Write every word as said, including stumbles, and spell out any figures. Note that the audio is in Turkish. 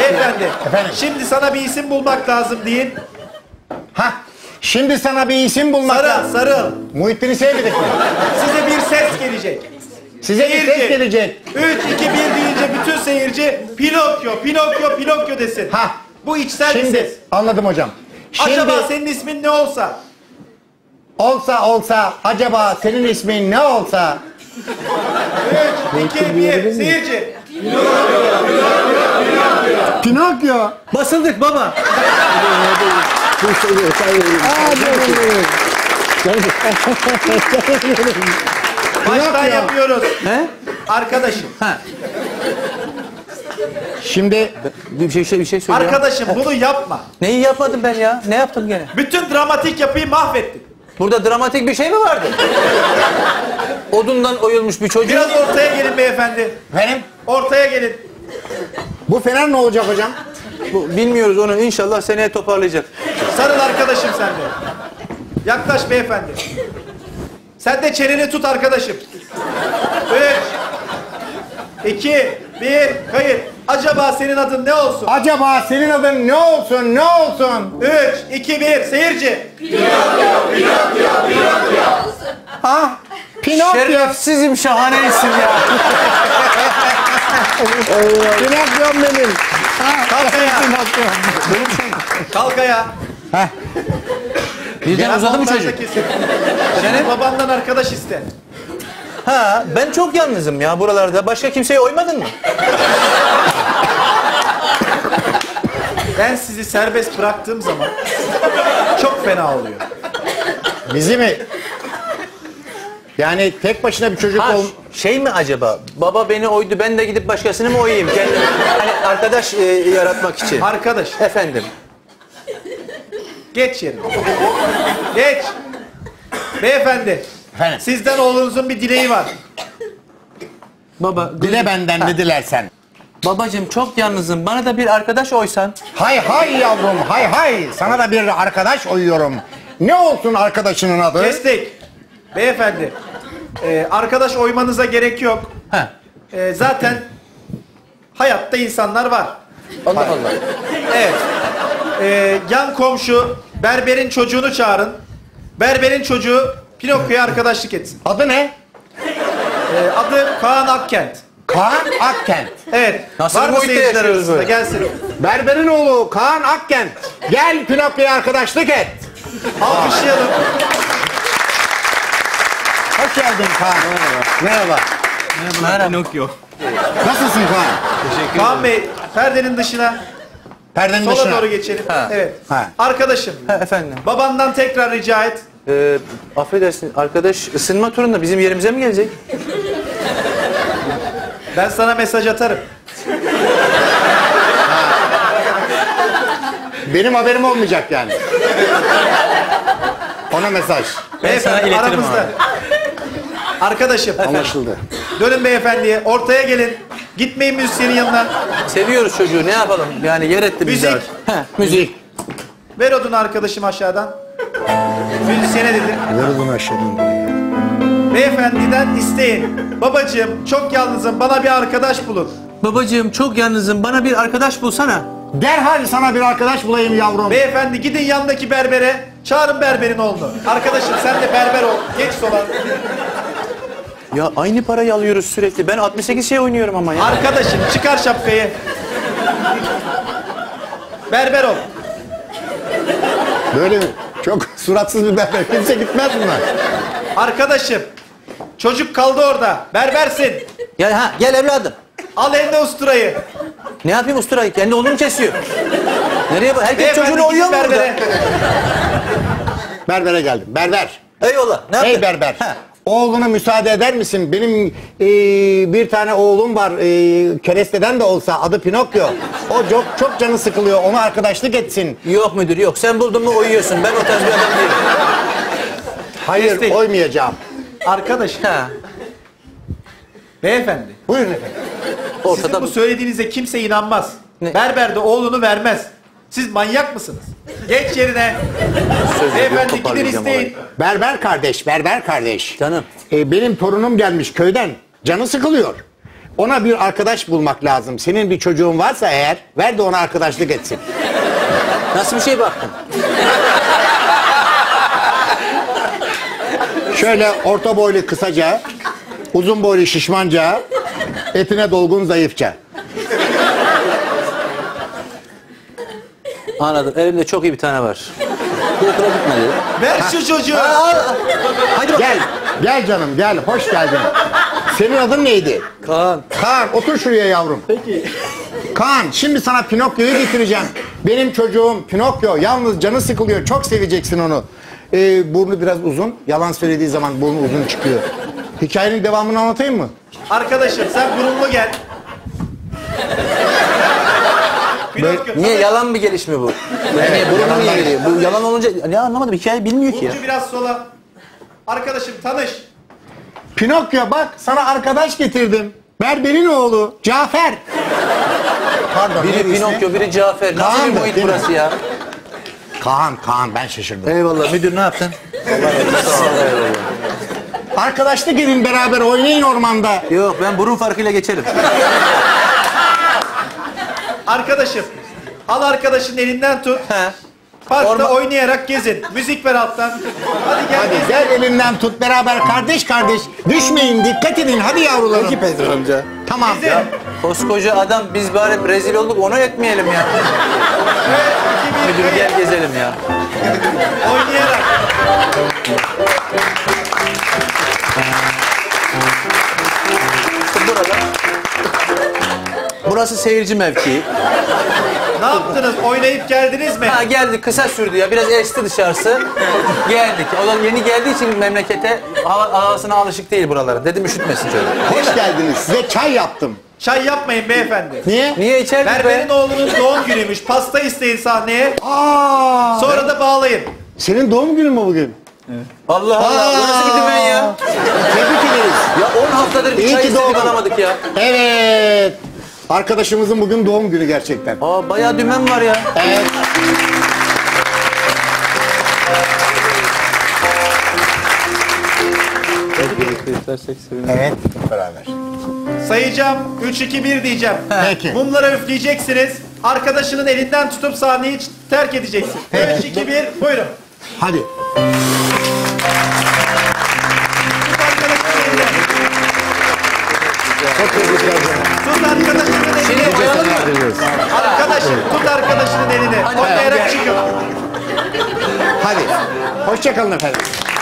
Beyefendi. Efendim? Şimdi sana bir isim bulmak lazım deyin. Hah. Şimdi sana bir isim bulmak Sarıl, lazım. sarıl. Muhittin'i sevmedik mi? Size bir ses gelecek. Size bir Seyirci. ses gelecek. üç, iki, bir deyince bütün seyirci Pinokyo, Pinokyo, Pinokyo desin. Ha. Bu içsel bir Şimdi ses. anladım hocam. Şimdi Acaba senin ismin ne olsa? olsa olsa acaba senin ismin ne olsa? üç, iki, bir, seyirci. Pinokyo. Basıldık baba. Baştan yapıyoruz. He? Arkadaşım. Ha. Şimdi Bir şey, şey, bir şey söyle ya. Arkadaşım bunu yapma. Neyi yapmadım ben ya? Ne yaptım gene? Bütün dramatik yapıyı mahvettin. Burada dramatik bir şey mi vardı? Odundan oyulmuş bir çocuğu. Biraz ortaya gelin beyefendi. benim Ortaya gelin. bu fener ne olacak hocam? Bu, bilmiyoruz onu. İnşallah seneye toparlayacak. Sarıl arkadaşım sen de. Yaklaş beyefendi. Sen de çeneni tut arkadaşım. Üç, iki, bir, kayıt. Acaba senin adın ne olsun? Acaba senin adın ne olsun ne olsun? Üç, iki, bir, seyirci. Ha? Pinokyo. Şerefsizim, şahane isim ya. Pinokyo benim. Kalk ayağa. Kalk ayağa. Heh. Birden uzadı mı çocuk? Senin babandan arkadaş iste. Ha, ben çok yalnızım ya buralarda. Başka kimseye oymadın mı? Ben sizi serbest bıraktığım zaman çok fena oluyor. Bizi mi? Yani tek başına bir çocuk Ha, ol... şey mi acaba? Baba beni oydu, ben de gidip başkasını mı oyayım? Kendim, hani arkadaş e, yaratmak için. Arkadaş, Efendim. geç yerine. Geç. Beyefendi, Efendim? sizden oğlunuzun bir dileği var. Baba, Dile benden ne dilersen. babacığım çok yalnızım. Bana da bir arkadaş oysan. Hay hay yavrum hay hay. Sana da bir arkadaş oyuyorum. Ne olsun arkadaşının adı? Kestik. Beyefendi, e, arkadaş oymanıza gerek yok. Ha. E, zaten hayatta insanlar var. Allah Allah. Evet. E, yan komşu berberin çocuğunu çağırın. Berberin çocuğu Pinokyo'ya arkadaşlık etsin. Adı ne? E, adı Kaan Akkent. Kaan Akkent. Evet. Nasıl var bir mı muhitte seyirciler yaşıyoruz arasında? böyle? Gelsin. Berberin oğlu Kaan Akkent. Gel Pinokyo'ya arkadaşlık et. Alkışlayalım. Hoş geldin Kaan. Merhaba. Merhaba. Pinokyo. Nasılsın Kaan? Kaan Bey, perdenin dışına, Perdenin sola dışına. doğru geçelim. Ha. Evet. Ha. Arkadaşım, Ha, efendim. babandan tekrar rica et. Ee, affedersin arkadaş ısınma turunda bizim yerimize mi gelecek? Ben sana mesaj atarım. Benim haberim olmayacak yani. Ona mesaj. Ben sana Beyefendi, iletirim aramızda. abi. Arkadaşım, Anlaşıldı. dönün beyefendiye, ortaya gelin. Gitmeyin müzisyenin yanına. Seviyoruz çocuğu, ne yapalım? Yani yer etti bizi. Müzik. Heh, müzik. Ver odunu arkadaşım aşağıdan. Müzisyene dedim. Ver onu aşağıdan buraya. Beyefendiden isteyin. Babacığım, çok yalnızım, bana bir arkadaş bulun. Babacığım çok yalnızım, bana bir arkadaş bulsana. Derhal sana bir arkadaş bulayım yavrum. Beyefendi gidin yandaki berbere, çağırın berberin oğlunu. Arkadaşım sen de berber ol. Geç sola. Ya aynı parayı alıyoruz sürekli. Ben altmış sekiz şey oynuyorum ama ya. Arkadaşım çıkar şapkayı. Berber ol. Böyle mi? Çok suratsız bir berber. Kimse gitmez bunlar. Arkadaşım, çocuk kaldı orada. Berbersin. Gel ha, gel evladım. Al eline usturayı. Ne yapayım usturayı? Kendi oğlunu kesiyor. Nereye bak? Herkes Beyefendi çocuğunu oyuyor gidin mu burada? berbere. Berbere geldim. Berber. Eyvallah. Ne yaptın? Hey berber. Ha. Oğluna müsaade eder misin? Benim e, bir tane oğlum var. E, keresteden de olsa adı Pinokyo. O çok çok canı sıkılıyor. Ona arkadaşlık etsin. Yok müdür yok. Sen buldun mu oyuyorsun. Ben o tarz bir adam değilim. Hayır Kestik. oymayacağım. Arkadaşım, Ha. beyefendi. Buyurun efendim. Sizin Ortada bu söylediğinize kimse inanmaz. Ne? Berber de oğlunu vermez. Siz manyak mısınız? Geç yerine. söz Beyefendi gidin toparlayacağım isteyin. Berber kardeş, berber kardeş. Canım. E, benim torunum gelmiş köyden. Canı sıkılıyor. Ona bir arkadaş bulmak lazım. Senin bir çocuğun varsa eğer, ver de ona arkadaşlık etsin. Nasıl bir şey baktın? Şöyle orta boylu kısaca, uzun boylu şişmanca, etine dolgun zayıfça. Anladım. Elimde çok iyi bir tane var. Bu okula gitmedi. Ver şu çocuğu. Hadi bak. Gel, gel canım gel, hoş geldin. Senin adın neydi? Kaan. Kaan, otur şuraya yavrum. Peki. Kaan, şimdi sana Pinokyo'yu getireceğim. Benim çocuğum Pinokyo, yalnız canı sıkılıyor, çok seveceksin onu. Ee, burnu biraz uzun, yalan söylediği zaman burnu uzun çıkıyor. Hikayenin devamını anlatayım mı? Arkadaşım sen burunlu gel. Pinokyo. Niye yalan bir gelişme bu? Niye burnu niye geliyor? Bu yalan olunca ne anlamadım, hikaye bilmiyor ki ya. Burcu biraz sola. Arkadaşım tanış. Pinokyo bak, sana arkadaş getirdim. Berber'in oğlu, Cafer. Pardon, Biri neydi ismi? Pinokyo, biri Cafer. Nasıl Kaan bir da, muhit değil mi? burası ya? Kaan, Kaan ben şaşırdım. Eyvallah müdür, ne yaptın? Sağ ol, eyvallah. Arkadaşlık edin beraber, oynayın ormanda. Yok, ben burun farkıyla geçerim. Arkadaşım. Al arkadaşın elinden tut. He. Parkta Orman- oynayarak gezin. Müzik ver alttan. Hadi gel. Hadi gezin. gel elinden tut beraber kardeş kardeş. Düşmeyin, dikkat edin hadi yavrularım. Peki Pedro amca. Tamam. Gezin. Koskoca adam, biz bari rezil olduk, onu etmeyelim ya. Evet, iki, bir, Müdür gel gezelim ya. oynayarak. İşte burada. Burası seyirci mevkii. Ne yaptınız? Oynayıp geldiniz mi? Ha geldik, kısa sürdü ya. Biraz esti dışarısı. Geldik. O da yeni geldiği için memlekete hava, havasına alışık değil buralara. Dedim üşütmesin çocuk. Hoş geldiniz. Size çay yaptım. Çay yapmayın beyefendi. Niye? Niye içerdik Berberin be? oğlunun doğum günüymüş. Pasta isteyin sahneye. Aa! Sonra da bağlayın. Senin doğum günün mü bugün? Allah Allah. Bu nasıl bir dümen ya? Tebrik ederiz. Ya on haftadır bir İyi çay ki istedik doğdun. alamadık ya. Evet. Arkadaşımızın bugün doğum günü gerçekten. Aa bayağı dümen var ya. Evet. Evet. Beraber. Sayacağım. üç, iki, bir diyeceğim. Peki. Mumlara üfleyeceksiniz. Arkadaşının elinden tutup sahneyi terk edeceksin. üç, iki, bir buyurun. Hadi. Tut arkadaşının elinden. Çok tebrikler canım. Tut arkadaşının elini. Şimdi koyalım mı? Arkadaşım tut arkadaşının elini. Oynayarak çıkın. Hadi. Hoşça kalın efendim.